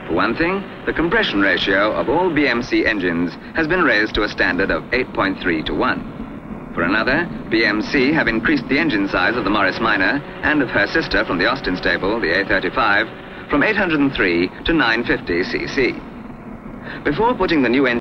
For one thing, the compression ratio of all BMC engines has been raised to a standard of 8.3 to 1. For another, BMC have increased the engine size of the Morris Minor and of her sister from the Austin stable, the A35, from 803 to 950 cc. Before putting the new engine